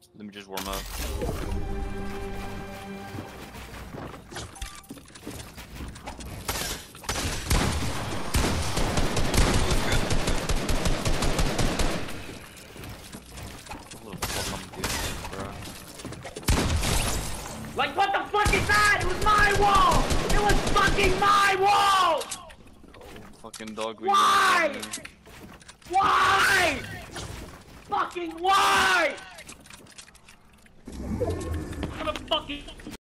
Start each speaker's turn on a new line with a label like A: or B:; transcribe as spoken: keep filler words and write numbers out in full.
A: Let me just warm up.
B: Like, what the fuck is that? It was my wall! It was fucking my wall!
A: Oh, fucking dog.
B: Why? Why? Fucking why? I'm gonna fucking...